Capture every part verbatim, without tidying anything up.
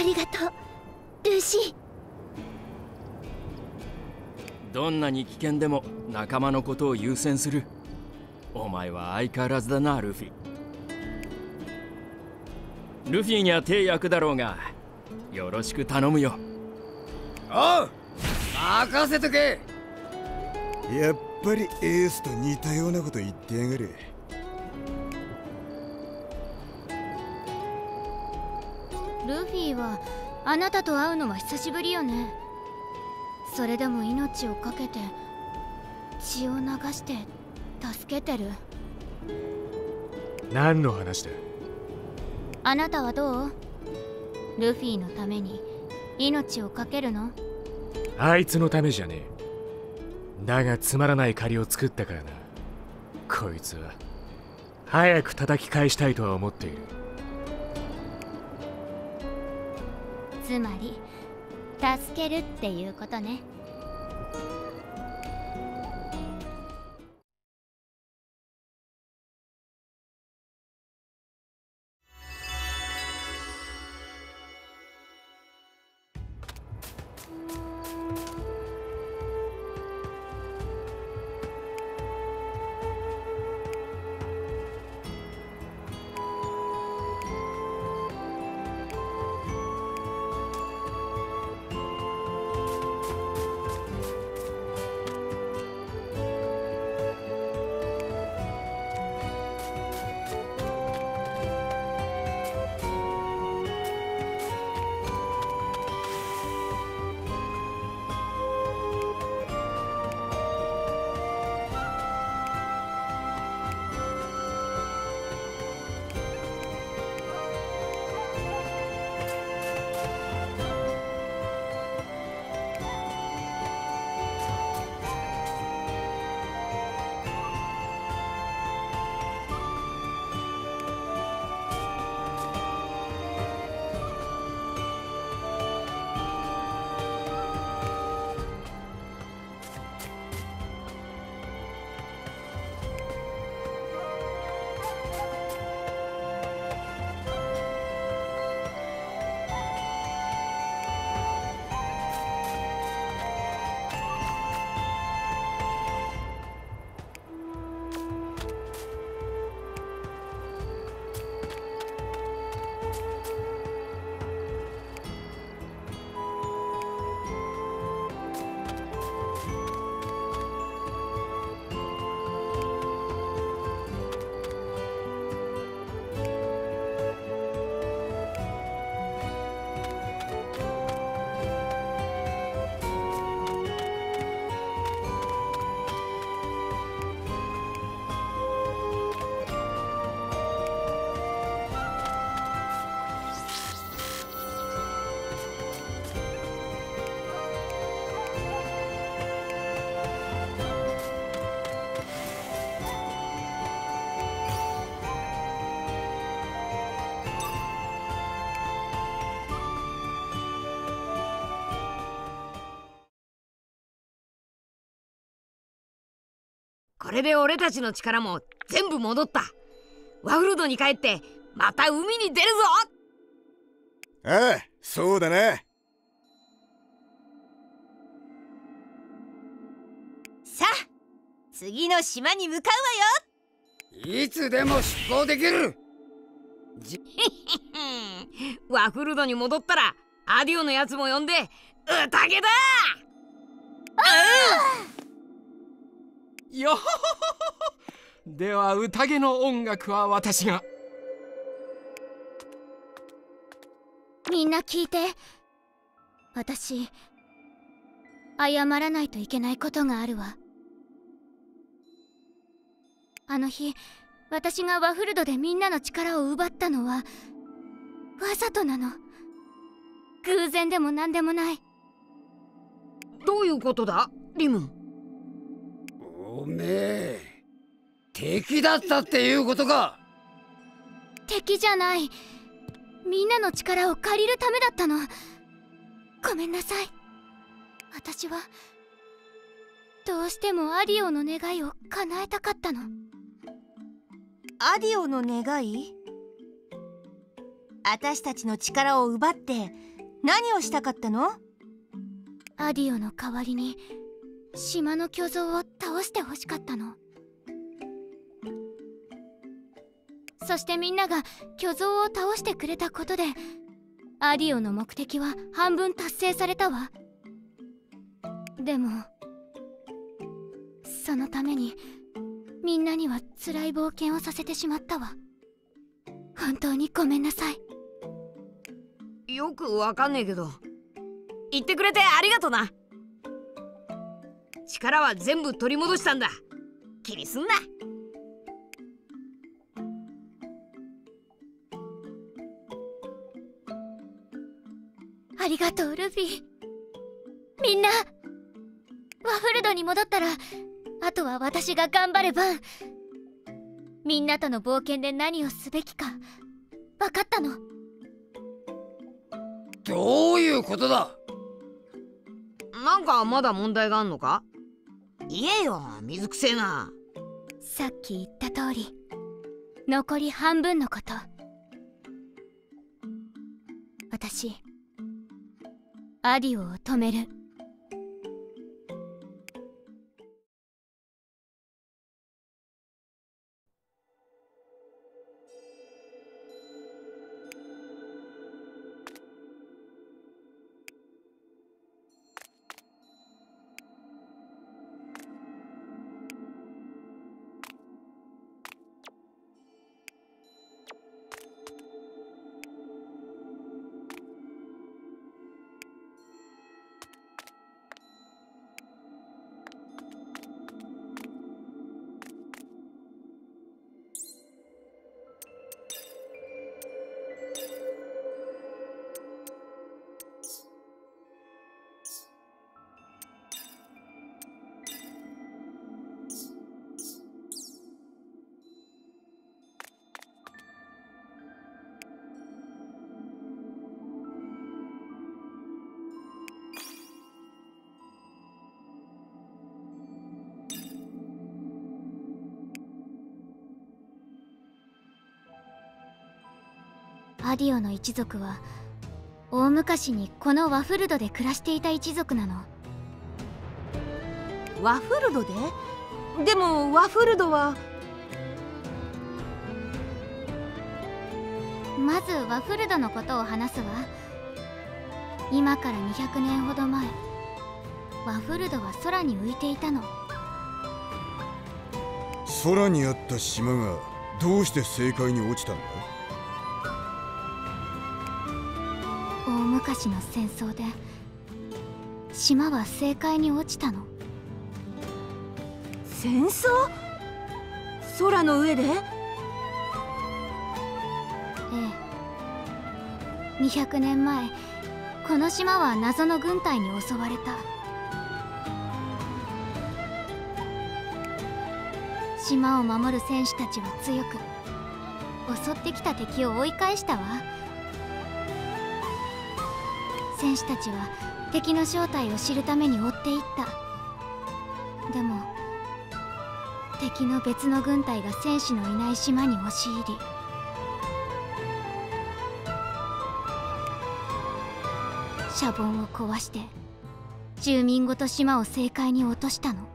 りがとうルーシー。 どんなに危険でも仲間のことを優先する。お前は相変わらずだな、ルフィ。ルフィには手役だろうが、よろしく頼むよ。 おう、任せとけ。 やっぱりエースと似たようなこと言ってやがる。 ルフィはあなたと会うのは久しぶりよね。それでも命を懸けて血を流して助けてる。 何の話だ。 あなたはどう？ルフィのために命を懸けるの？ あいつのためじゃねえ。だがつまらない借りを作ったからな。こいつは早く叩き返したいとは思っている。 つまり助けるっていうことね。 これで俺たちの力も全部戻った。ワフルドに帰ってまた海に出るぞ。 ああ、そうだな。 さあ次の島に向かうわよ。 いつでも出航できる。 ワフルドに戻ったらアディオのやつも呼んで宴だ。 よほほほほ。では宴の音楽は私が。 みんな聞いて。私謝らないといけないことがあるわ。あの日私がワフルドでみんなの力を奪ったのはわざとなの。偶然でも何でもない。 どういうことだリム？ おめえ敵だったっていうことか？ 敵じゃない。みんなの力を借りるためだったの。ごめんなさい。私はどうしてもアディオの願いを叶えたかったの。 アディオの願い？私たちの力を奪って何をしたかったの？ アディオの代わりに島の巨像を倒してほしかったの。そしてみんなが巨像を倒してくれたことでアディオの目的は半分達成されたわ。でもそのためにみんなには辛い冒険をさせてしまったわ。本当にごめんなさい。 よくわかんねえけど、言ってくれてありがとな。力は全部取り戻したんだ。気にすんな。 ありがとうルフィ。みんなワフルドに戻ったらあとは私が頑張れば。みんなとの冒険で何をすべきか分かったの。 どういうことだ？ なんかまだ問題があんのか？言えよ、水くせえな。 さっき言った通り残り半分のこと。私アディオを止める。アディオの一族は大昔にこのワフルドで暮らしていた一族なの。 ワフルドで？でもワフルドは。 まずワフルドのことを話すわ。今からにひゃくねんほど前、ワフルドは空に浮いていたの。 空にあった島がどうして正解に落ちたんだ？ 大昔の戦争で島は正解に落ちたの。 戦争？空の上で？ええ。にひゃくねんまえ、この島は謎の軍隊に襲われた。島を守る戦士たちは強く、襲ってきた敵を追い返したわ。戦士たちは敵の正体を知るために追っていった。でも敵の別の軍隊が戦士のいない島に押し入り、シャボンを壊して住民ごと島を正解に落としたの。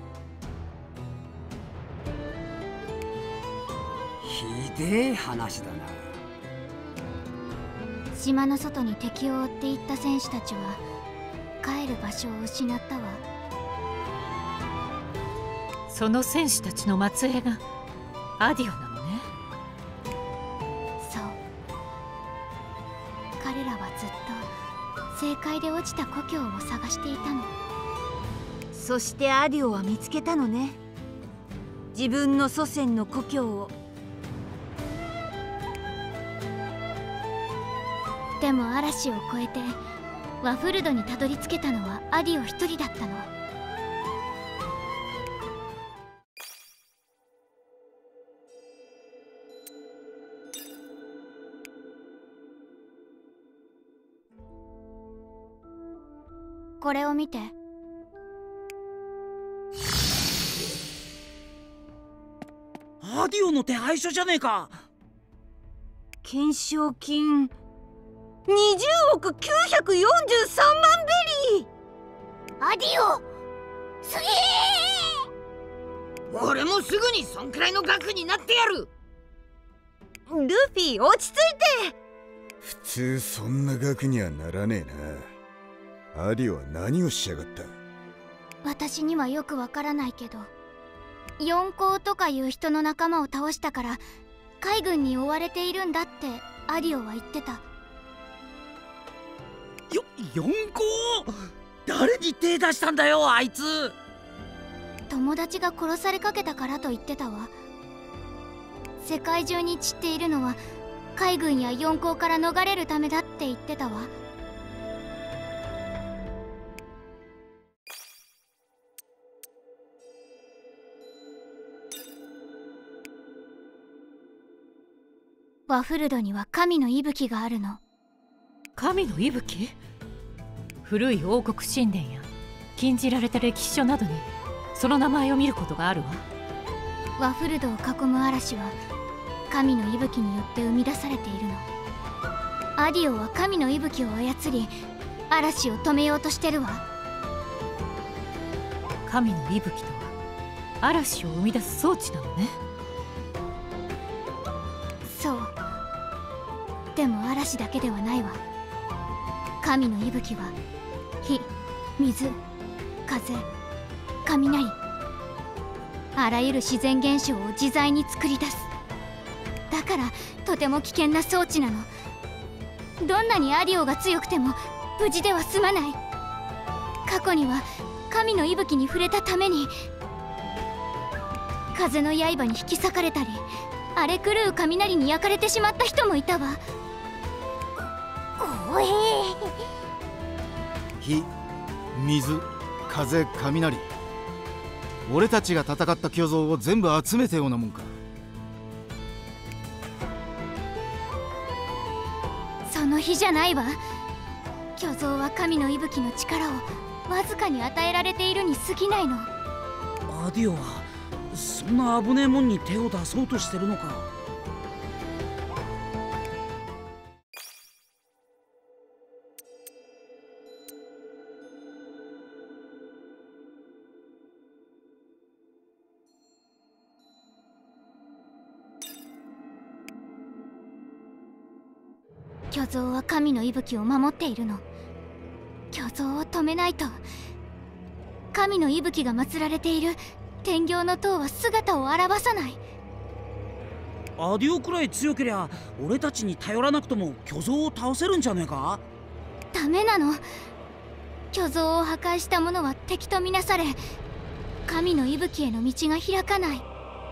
ひでえ話だな。 島の外に敵を追っていった戦士たちは帰る場所を失ったわ。 その戦士たちの末裔がアディオなのね。 そう。彼らはずっと正解で落ちた故郷を探していたの。 そしてアディオは見つけたのね。自分の祖先の故郷を。 でも嵐を越えてワフルドにたどり着けたのはアディオ一人だったの。これを見て。 アディオの手配書じゃねえか。 懸賞金にじゅうおくきゅうひゃくよんじゅうさんまんベリー。 アディオ、すげえ。 俺もすぐにそんくらいの額になってやる。 ルフィ、落ち着いて。 普通そんな額にはならねえな。アディオは何をしやがった？ 私にはよくわからないけど、四皇とかいう人の仲間を倒したから海軍に追われているんだってアディオは言ってた。 よ、四皇？誰に手出したんだよ、あいつ。 友達が殺されかけたからと言ってたわ。世界中に散っているのは海軍や四皇から逃れるためだって言ってたわ。ワフルドには神の息吹があるの。 神の息吹？古い王国神殿や禁じられた歴史書などにその名前を見ることがあるわ。 ワフルドを囲む嵐は神の息吹によって生み出されているの。アディオは神の息吹を操り嵐を止めようとしてるわ。 神の息吹とは嵐を生み出す装置なのね。 そう。でも嵐だけではないわ。神の息吹は火、水、風、雷、あらゆる自然現象を自在に作り出す。だからとても危険な装置なの。どんなにアディオが強くても無事では済まない。過去には神の息吹に触れたために風の刃に引き裂かれたり荒れ狂う雷に焼かれてしまった人もいたわ。怖え。 火、水、風、雷、俺たちが戦った巨像を全部集めたようなもんか。 その日じゃないわ。巨像は神の息吹の力をわずかに与えられているに過ぎないの。 アディオはそんな危ねえもんに手を出そうとしてるのか。 巨像は神の息吹を守っているの。巨像を止めないと。神の息吹が祀られている天行の塔は姿を現さない。 アディオくらい強けりゃ俺たちに頼らなくとも巨像を倒せるんじゃねえか。 ダメなの。巨像を破壊した者は敵とみなされ神の息吹への道が開かない。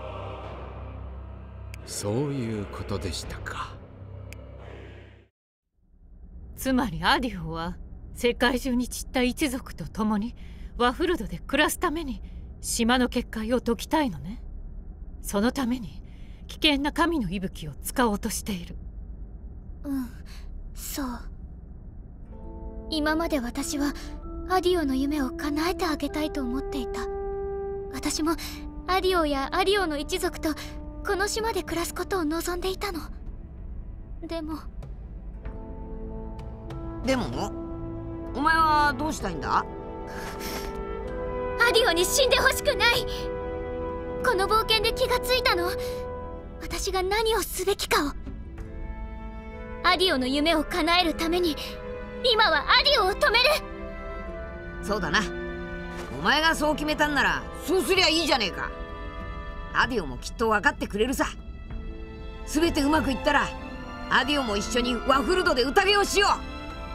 そういうことでしたか。 つまりアディオは世界中に散った一族と共にワフルドで暮らすために島の結界を解きたいのね。そのために危険な神の息吹を使おうとしている。 うん、そう。今まで私はアディオの夢を叶えてあげたいと思っていた。私もアディオやアディオの一族とこの島で暮らすことを望んでいたの。でもでもお前はどうしたいんだ？ アディオに死んでほしくない。この冒険で気がついたの。私が何をすべきかを。アディオの夢を叶えるために今はアディオを止める。 そうだな。お前がそう決めたんならそうすりゃいいじゃねえか。アディオもきっと分かってくれるさ。全てうまくいったらアディオも一緒にワフルドで宴をしよう。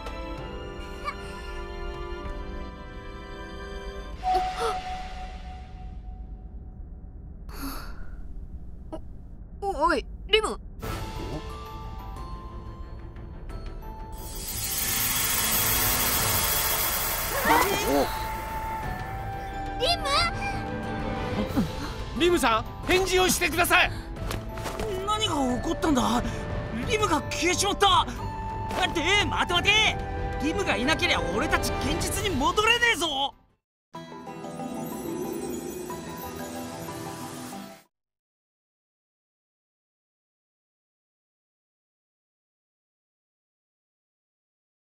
おい、リム。 リム？ リムさん、返事をしてください。 何が起こったんだ？リムが消えちまった。待って、待て待て。リムがいなけりゃ俺たち現実に戻れねえぞ。